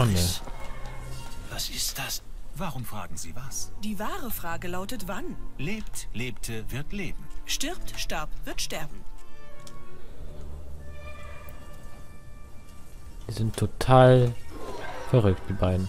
Sonne. Was ist das? Warum fragen Sie was? Die wahre Frage lautet wann? Lebt, lebte, wird leben. Stirbt, starb, wird sterben. Die sind total verrückt, die beiden.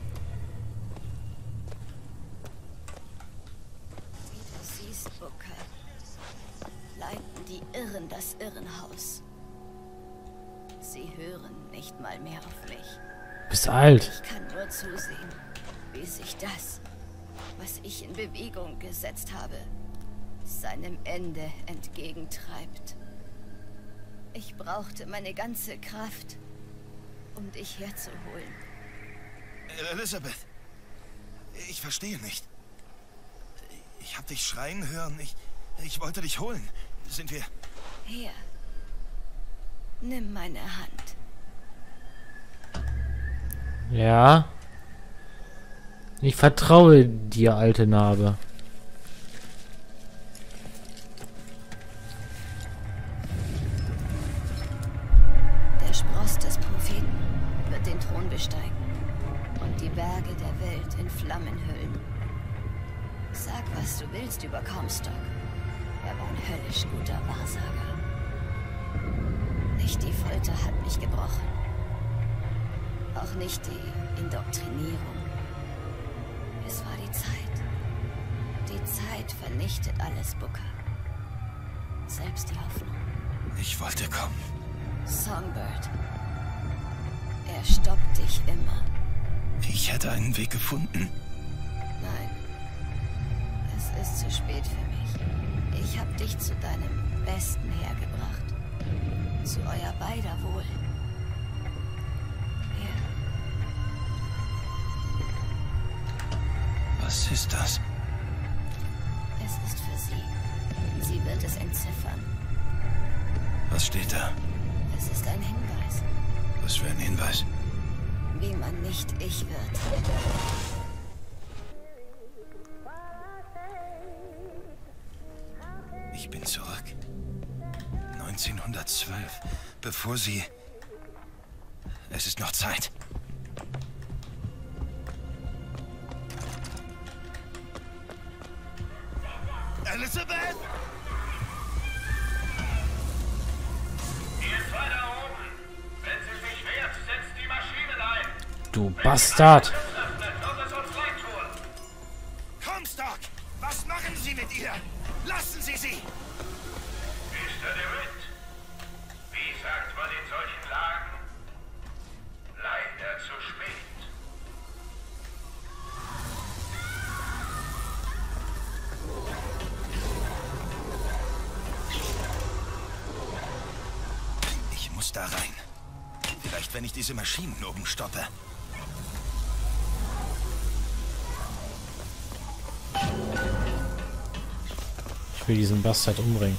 Wie du siehst, Booker, leiten die Irren das Irrenhaus. Sie hören nicht mal mehr auf mich. Bist alt. Ich kann nur zusehen, wie sich das, was ich in Bewegung gesetzt habe, seinem Ende entgegentreibt. Ich brauchte meine ganze Kraft, um dich herzuholen. Elizabeth, ich verstehe nicht. Ich habe dich schreien hören. Ich wollte dich holen. Sind wir... Hier. Nimm meine Hand. Ja. Ich vertraue dir, alte Narbe. Der Spross des Propheten wird den Thron besteigen und die Berge der Welt in Flammen hüllen. Sag, was du willst über Comstock. Er war ein höllisch guter Wahrsager. Nicht die Folter hat mich gebrochen. Auch nicht die Indoktrinierung. Es war die Zeit. Die Zeit vernichtet alles, Booker. Selbst die Hoffnung. Ich wollte kommen. Songbird. Er stoppt dich immer. Ich hätte einen Weg gefunden. Nein. Es ist zu spät für mich. Ich habe dich zu deinem Besten hergebracht. Zu euer beider Wohl. Hier. Was ist das? Es ist für sie. Sie wird es entziffern. Was steht da? Es ist ein Hinweis. Was für ein Hinweis? Wie man nicht ich wird. Ich bin zurück. 1912. Bevor sie... Es ist noch Zeit. Elizabeth! Ihr zwei da oben. Wenn sie sich wehrt, setzt die Maschinen ein. Du Bastard. Wird es uns leid tun. Comstock! Was machen Sie mit ihr? Lassen Sie sie! Mr. DeWitt, wie sagt man in solchen Lagen? Leider zu spät. Ich muss da rein. Vielleicht, wenn ich diese Maschinen oben stoppe. Ich will diesen Bastard umbringen.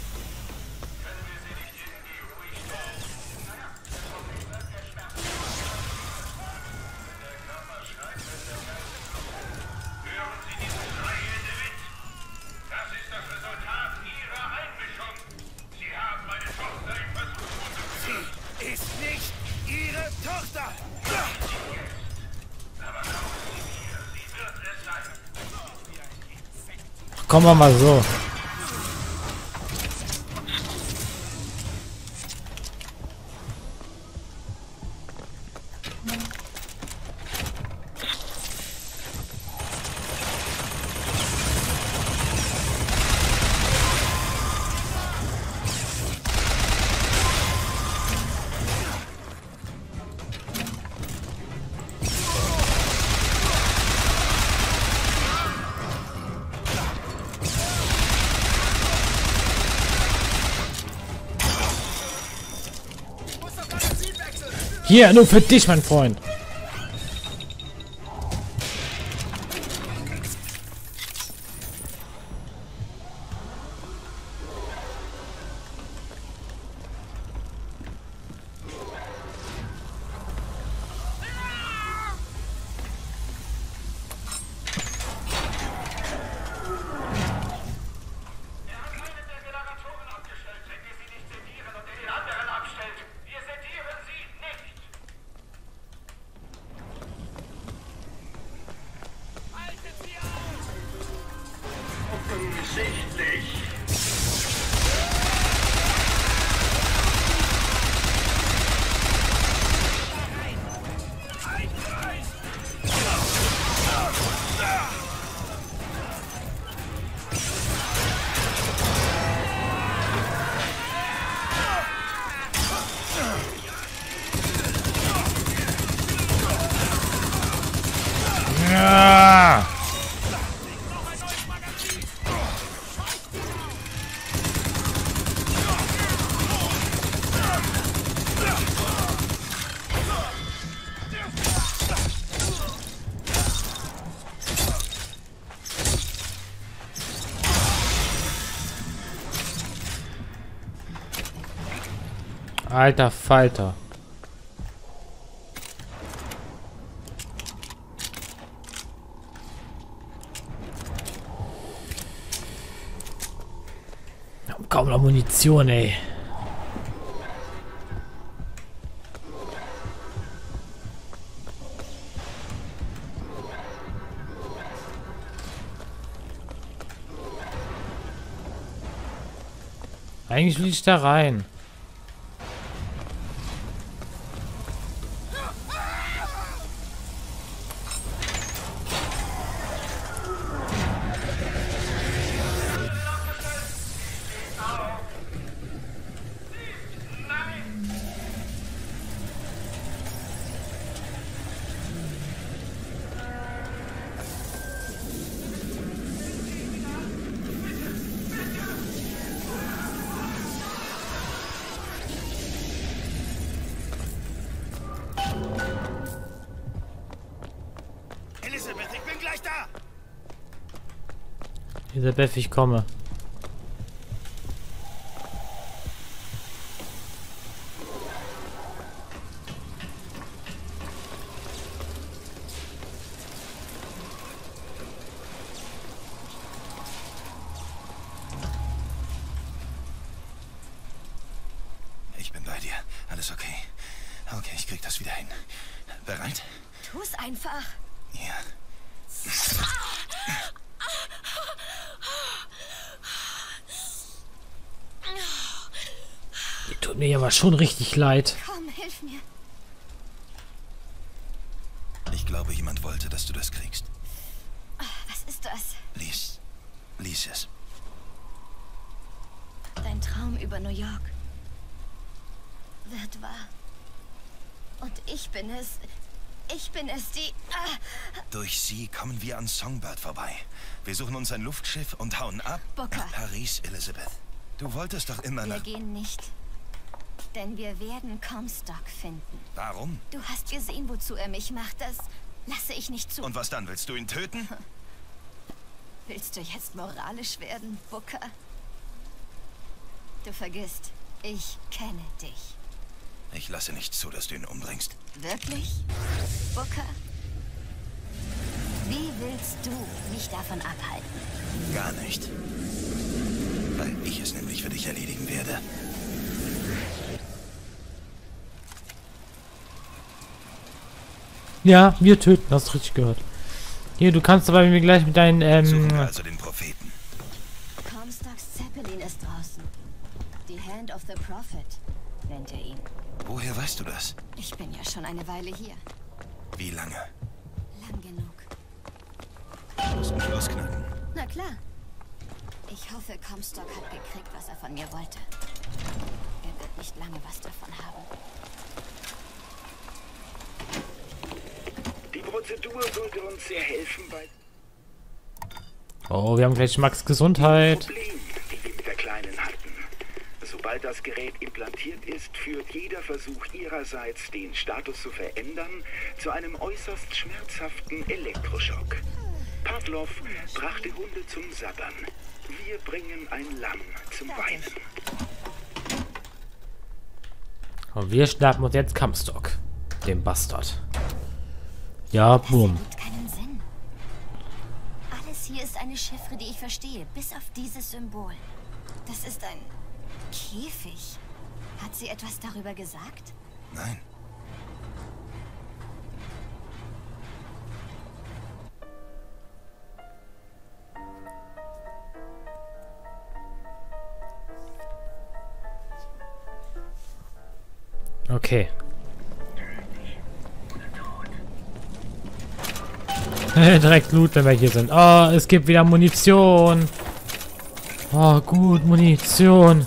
Hören Sie diesen Schrei, Herr DeWitt? Das ist das Resultat Ihrer Einmischung. Sie haben meine Tochter im Versuch untergeführt. Sie ist nicht Ihre Tochter! Aber glauben Sie mir, sie wird es sein. Kommen wir mal so. Hier, nur für dich, mein Freund. Alter Falter. Wir haben kaum noch Munition, ey. Eigentlich will ich da rein. Elizabeth, ich bin gleich da! Elisabeth, ich komme. Ich bin bei dir. Alles okay. Okay, ich krieg das wieder hin. Bereit? Tu's einfach. Ja. Die tut mir aber schon richtig leid. Komm, hilf mir. Ich glaube, jemand wollte, dass du das kriegst. Was ist das? Lies es. Dein Traum über New York wird wahr. Und ich bin es, die... Durch sie kommen wir an Songbird vorbei. Wir suchen uns ein Luftschiff und hauen ab Booker. nach Paris, Elizabeth. Du wolltest doch immer Wir nach... gehen nicht. Denn wir werden Comstock finden. Warum? Du hast gesehen, wozu er mich macht. Das lasse ich nicht zu. Und was dann? Willst du ihn töten? Willst du jetzt moralisch werden, Booker? Du vergisst, ich kenne dich. Ich lasse nicht zu, dass du ihn umbringst. Wirklich? Booker? Wie willst du mich davon abhalten? Gar nicht. Weil ich es nämlich für dich erledigen werde. Ja, wir töten, hast du richtig gehört. Hier, du kannst aber mir gleich mit deinen, Suchen wir also den Propheten. Comstocks Zeppelin ist draußen. Die Hand of the Prophet nennt er ihn. Woher weißt du das? Ich bin ja schon eine Weile hier. Wie lange? Lang genug. Du musst mich losknacken. Na klar. Ich hoffe, Comstock hat gekriegt, was er von mir wollte. Er wird nicht lange was davon haben. Die Prozedur sollte uns sehr helfen bei Oh, wir haben gleich Max Gesundheit. Problemen, die wir mit der Kleinen hatten. Sobald das Gerät implantiert ist, führt jeder Versuch ihrerseits, den Status zu verändern, zu einem äußerst schmerzhaften Elektroschock. Pavlov brachte Hunde zum Sabbern. Wir bringen ein Lamm zum Weinen. Und wir schnappen uns jetzt Comstock. Den Bastard. Ja, boom. Das ergibt keinen Sinn. Alles hier ist eine Chiffre, die ich verstehe, bis auf dieses Symbol. Das ist ein Käfig. Hat sie etwas darüber gesagt? Nein. Okay. Direkt Loot, wenn wir hier sind. Oh, es gibt wieder Munition. Oh, gut, Munition.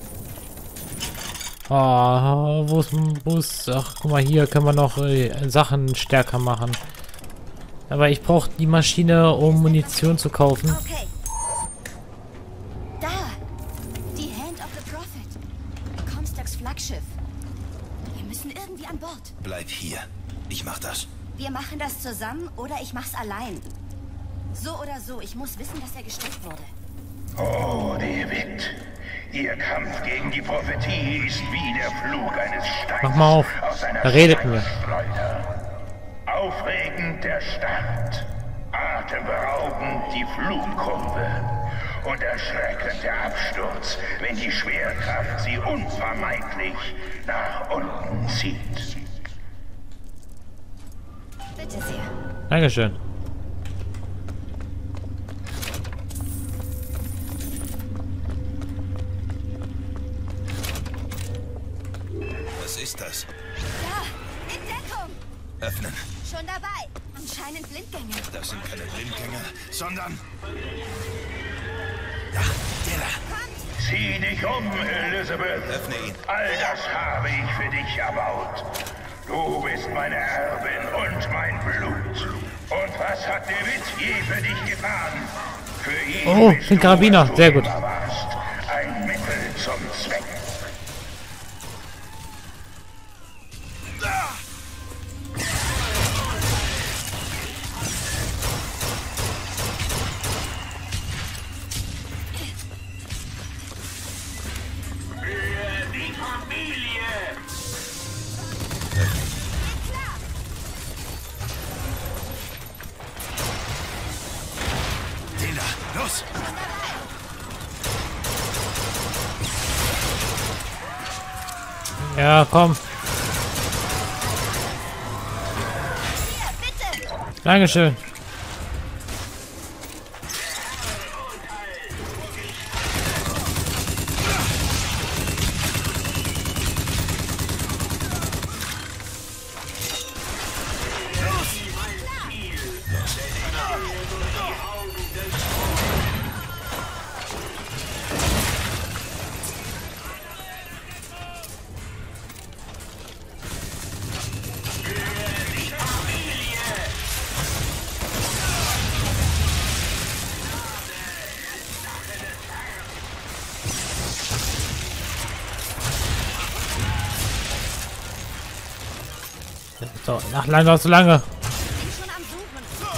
Oh, wo ist ein Bus? Ach, guck mal, hier können wir noch Sachen stärker machen. Aber ich brauche die Maschine, um Munition zu kaufen. Okay. Da! Die Hand of the Prophet. Comstocks Flaggschiff. Wir müssen irgendwie an Bord. Bleib hier. Ich mach das. Wir machen das zusammen oder ich mach's allein. So oder so, ich muss wissen, dass er gesteckt wurde. Oh, David. Ihr Kampf gegen die Prophetie ist wie der Flug eines Steins Mach mal auf. aus einer Da redet mir. Steinschleuder. Aufregend der Start, atemberaubend die Flugkurve und erschreckend der Absturz, wenn die Schwerkraft sie unvermeidlich nach unten zieht. Bitte sehr. Dankeschön. Was ist das? Da, in Deckung. Öffnen. Schon dabei. Anscheinend Blindgänger. Das sind keine Blindgänger, sondern... Ja, der da. Zieh dich um, Elizabeth. Öffne ihn. All das habe ich für dich erbaut. Du bist meine Erbin und mein Blut. Und was hat der Witz je für dich getan? Für ihn Oh, bist den du, Karabiner. was du Sehr gut. immer warst. Ein Mittel zum Zweck. Die Familie! Den da. Los! Ja, komm. Hier, bitte. Dankeschön. So, nach langer so lange. Bin schon am Suchen.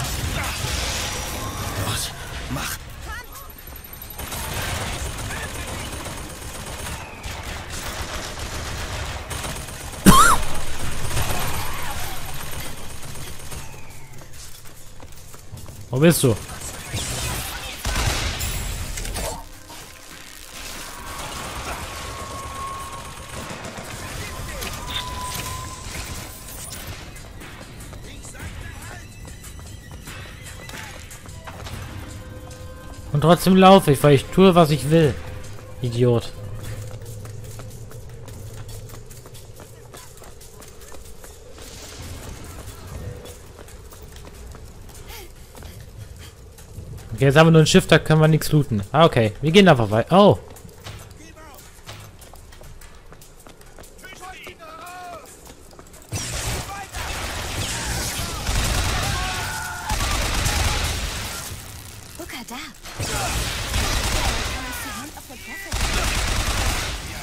Los, mach! Wo bist du? Und trotzdem laufe ich, weil ich tue, was ich will. Idiot. Okay, jetzt haben wir nur ein Schiff, da können wir nichts looten. Ah, okay. Wir gehen einfach weiter. Oh. Booker, da. Kann uns die Hand auf der Klasse.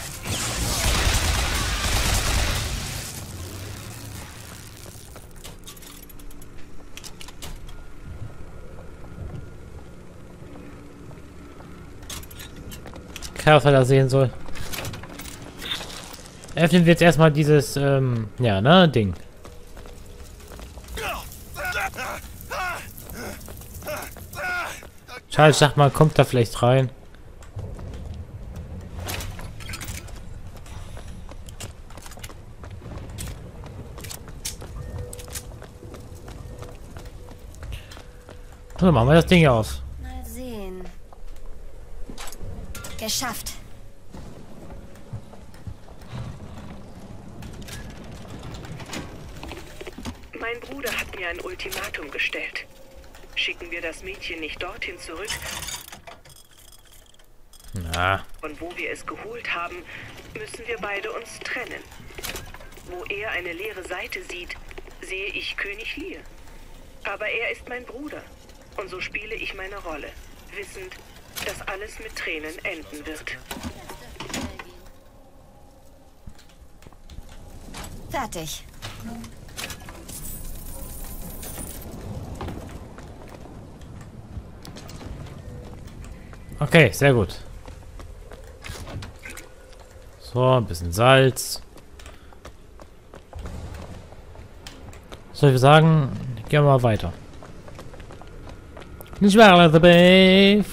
Keine Ahnung, was er da sehen soll. Öffnen wir jetzt erstmal dieses, ja, ne, Ding. Schade, ich dachte mal, kommt da vielleicht rein. So, machen wir das Ding hier aus. Mal sehen. Geschafft. Mein Bruder hat mir ein Ultimatum gestellt. Schicken wir das Mädchen nicht dorthin zurück, Na, von wo wir es geholt haben, müssen wir beide uns trennen. Wo er eine leere Seite sieht, sehe ich König Lear. Aber er ist mein Bruder. Und so spiele ich meine Rolle, wissend, dass alles mit Tränen enden wird. Fertig. okay, sehr gut. So, ein bisschen Salz. Soll ich sagen, gehen wir mal weiter. Nicht wahr, Elizabeth?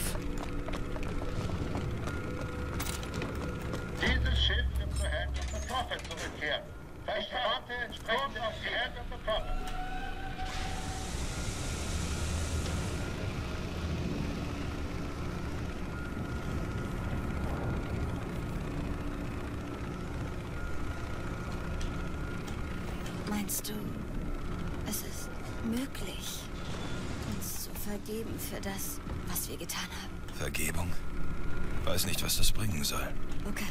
Dieses Schiff wird zur Hand of the Prophet zurückkehren. Verstanden? Entsprechend auf die Hand of the Prophet. Meinst du, es ist möglich, uns zu vergeben für das, was wir getan haben? Vergebung? Weiß nicht, was das bringen soll. Okay.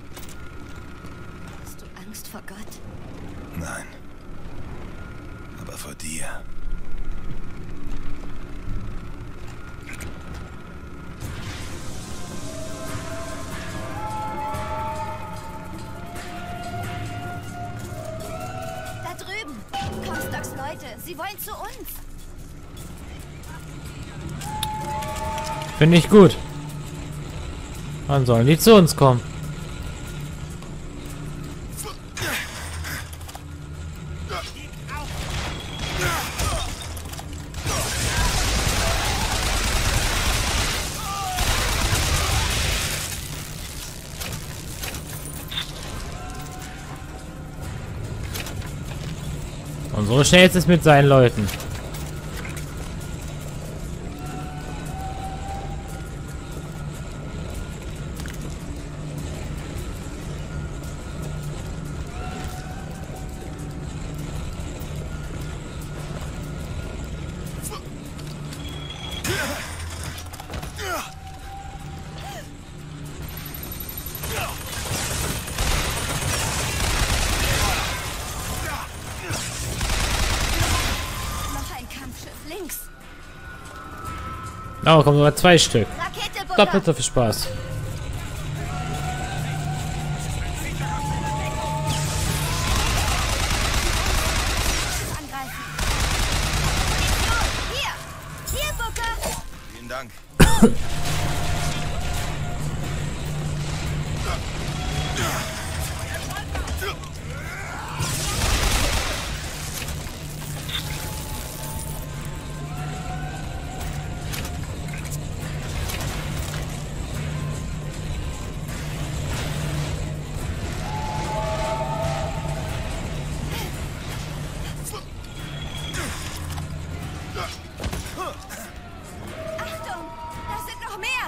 Hast du Angst vor Gott? Nein. Aber vor dir. Da drüben! Comstocks Leute, sie wollen zu uns! Finde ich gut. Dann sollen die zu uns kommen. Und so schnell ist es mit seinen Leuten. Oh, kommen sogar 2 Stück. Doppelt so viel Spaß. Hier, Booker! Vielen Dank. Achtung! Da sind noch mehr!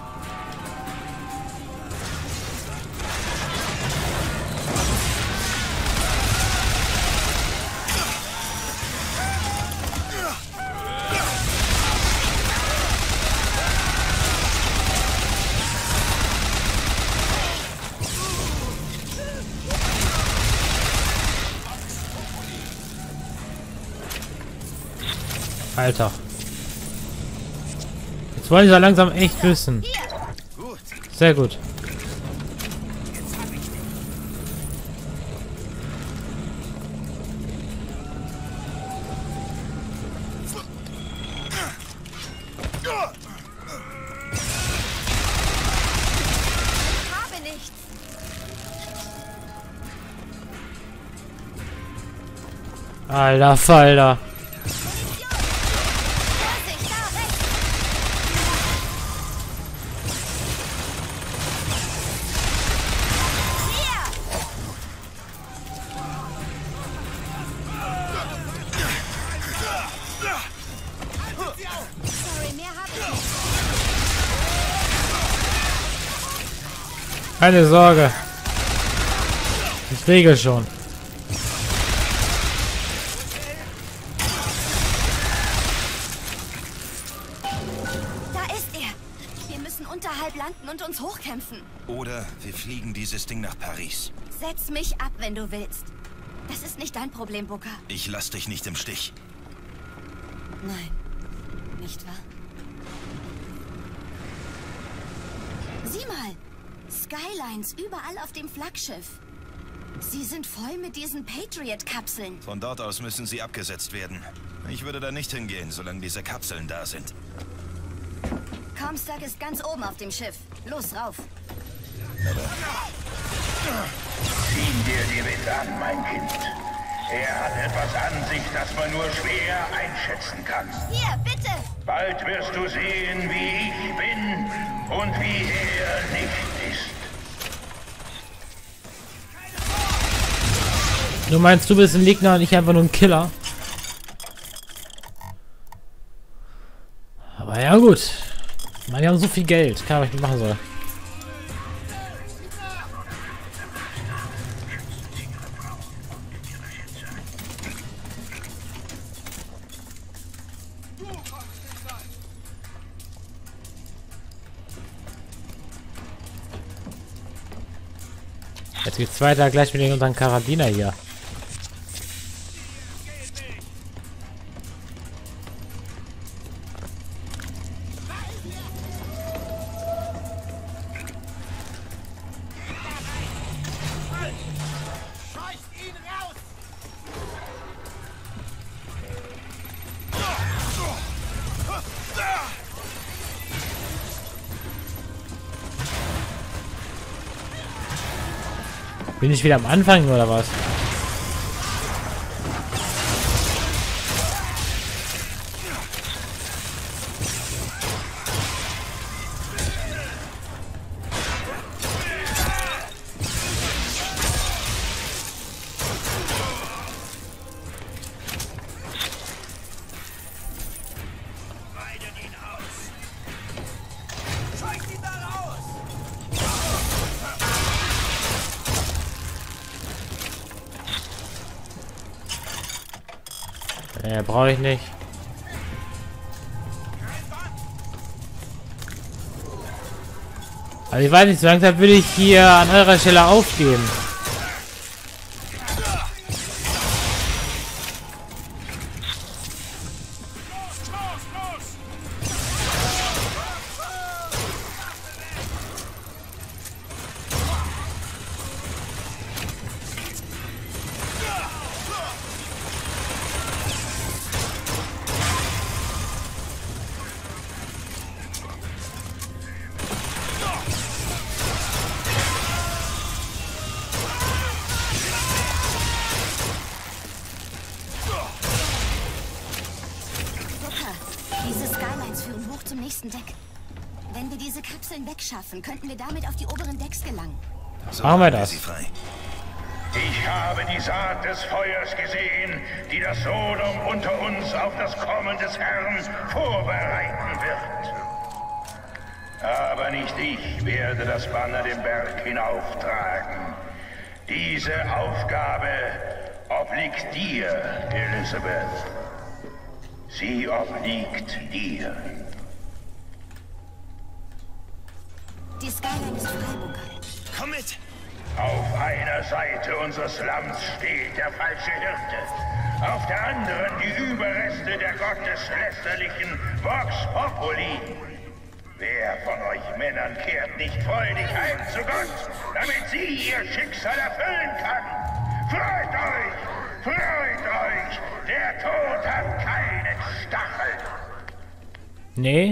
Alter. Jetzt wollen sie ja langsam echt wissen. Gut. Sehr gut. Ich habe nichts! Alter Falter. Vorsicht, da rechts! Hier! Sorry, mehr habe ich nicht. Keine Sorge. Ich regel schon. Da ist er! Wir müssen unterhalb landen und uns hochkämpfen. Oder wir fliegen dieses Ding nach Paris. Setz mich ab, wenn du willst. Das ist nicht dein Problem, Booker. Ich lass dich nicht im Stich. Nein. Nicht wahr? Sieh mal! Skylines überall auf dem Flaggschiff. Sie sind voll mit diesen Patriot-Kapseln. Von dort aus müssen sie abgesetzt werden. Ich würde da nicht hingehen, solange diese Kapseln da sind. Comstock ist ganz oben auf dem Schiff. Los, rauf. Sieh dir die Witz an, mein Kind. Er hat etwas an sich, das man nur schwer einschätzen kann. Hier, bitte! Bald wirst du sehen, wie ich bin und wie er nicht ist. Du meinst, du bist ein Gegner und ich einfach nur ein Killer? Aber ja gut. Man, die haben so viel Geld. Keine Ahnung, was ich machen soll. Jetzt geht's weiter gleich mit unseren Karabiner hier. Bin ich wieder am Anfang oder was? Brauche ich nicht. Also ich weiß nicht, so langsam würde ich hier an eurer Stelle aufgeben. Deck. Wenn wir diese Kapseln wegschaffen, könnten wir damit auf die oberen Decks gelangen. So machen wir das. Ich habe die Saat des Feuers gesehen, die das Sodom unter uns auf das Kommen des Herrn vorbereiten wird. Aber nicht ich werde das Banner den Berg hinauftragen. Diese Aufgabe obliegt dir, Elizabeth. Sie obliegt dir. Die Skyline ist Freiburger. Komm mit! Auf einer Seite unseres Lands steht der falsche Hirte. Auf der anderen die Überreste der gotteslästerlichen Vox Populi. Wer von euch Männern kehrt nicht freudig heim zu Gott, damit sie ihr Schicksal erfüllen kann? Freut euch! Freut euch! Der Tod hat keinen Stachel! Nee.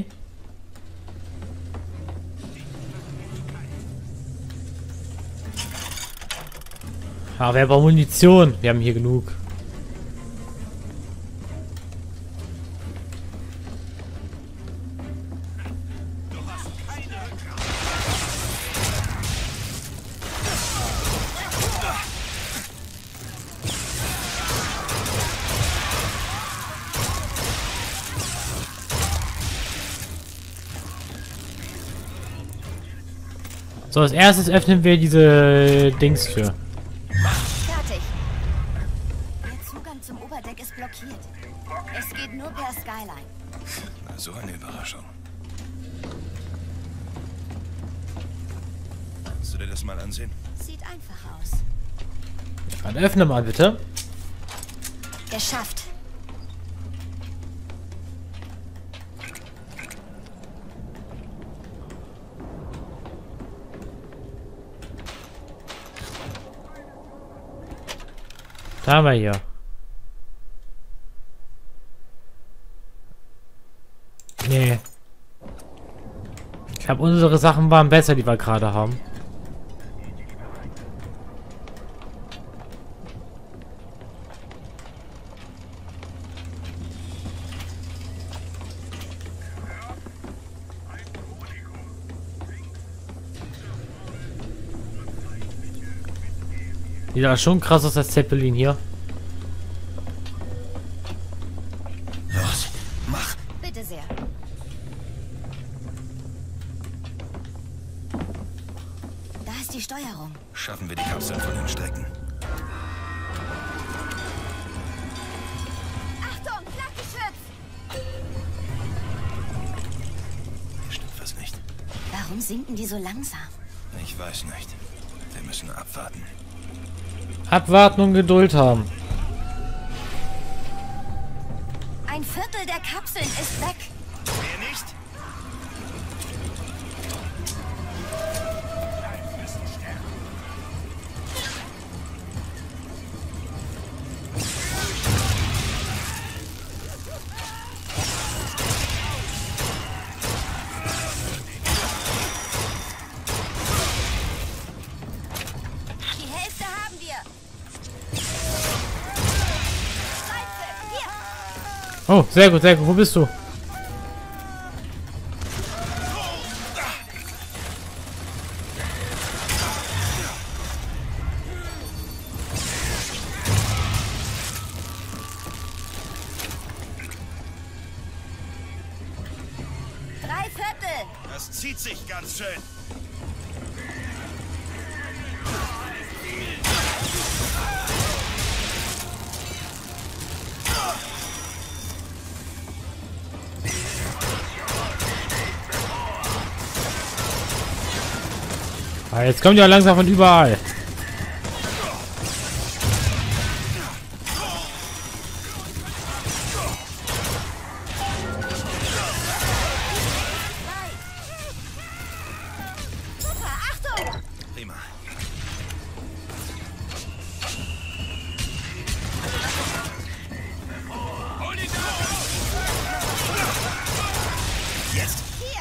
Aber wer braucht Munition? Wir haben hier genug. So, als erstes öffnen wir diese Dingstür. Fertig. Der Zugang zum Oberdeck ist blockiert. Es geht nur per Skyline. Na, so eine Überraschung. Kannst du dir das mal ansehen? Sieht einfach aus. Dann öffne mal bitte. Geschafft. Da haben wir hier. Nee. Ich glaube, unsere Sachen waren besser, die wir gerade haben. Sieht ja schon krass aus, das Zeppelin hier. Los, mach. Bitte sehr. Da ist die Steuerung. Schaffen wir die Kapseln von den Strecken. Achtung, Flakgeschütz! Hier stimmt was nicht. Warum sinken die so langsam? Ich weiß nicht. Wir müssen abwarten. Abwarten und Geduld haben. Ein Viertel der Kapseln ist weg. Wer nicht? Die Hälfte haben wir. Scheiße, hier. Oh, sehr gut, sehr gut. Wo bist du? Drei Viertel. Das zieht sich ganz schön. Ah, jetzt kommt ja langsam von überall. Super, Achtung. Prima. Jetzt. Hier.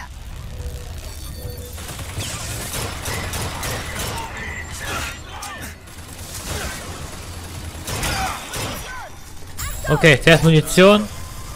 Okay, zuerst Munition.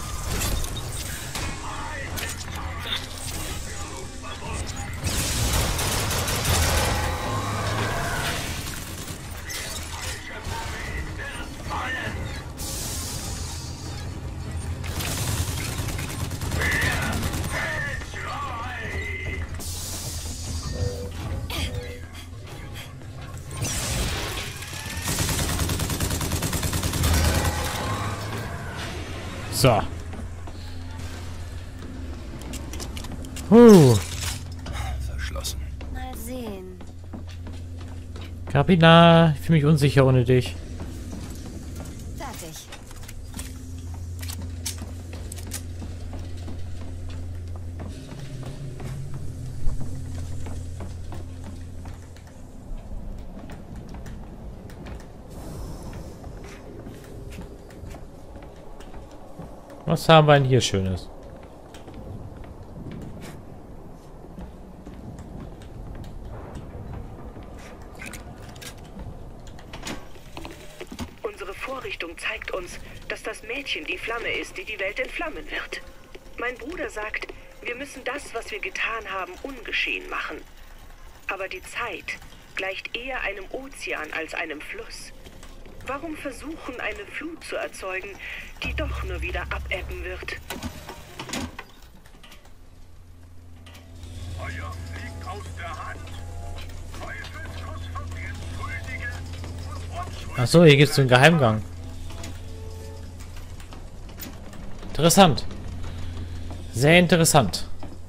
So. Verschlossen. Mal sehen. Kapina, ich fühle mich unsicher ohne dich. Fertig. Was haben wir denn hier Schönes? Unsere Vorrichtung zeigt uns, dass das Mädchen die Flamme ist, die die Welt entflammen wird. Mein Bruder sagt, wir müssen das, was wir getan haben, ungeschehen machen. Aber die Zeit gleicht eher einem Ozean als einem Fluss. Warum versuchen, eine Flut zu erzeugen, die doch nur wieder abebben wird? Feuer fliegt aus der Hand. Teufelskuss verwirrt Schuldige und Unschuldige. Achso, hier gibt es so einen Geheimgang. Interessant. Sehr interessant.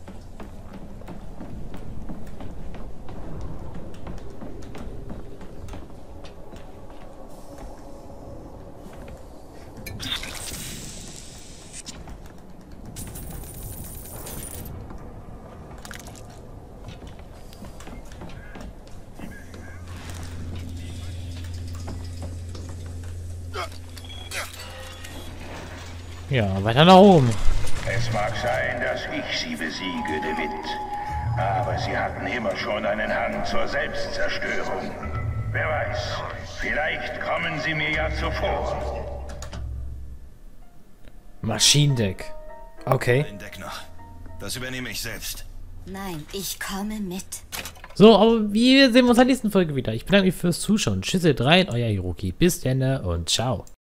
Ja, weiter nach oben. Es mag sein, dass ich sie besiege, De Witt. Aber sie hatten immer schon einen Hang zur Selbstzerstörung. Wer weiß, vielleicht kommen sie mir ja zuvor. Maschinendeck. Okay. Ein Deck noch. Das übernehme ich selbst. Nein, ich komme mit. So, aber wir sehen uns in der nächsten Folge wieder. Ich bedanke mich fürs Zuschauen. Tschüss, ihr drei, euer Hiroki. Bis dann und ciao.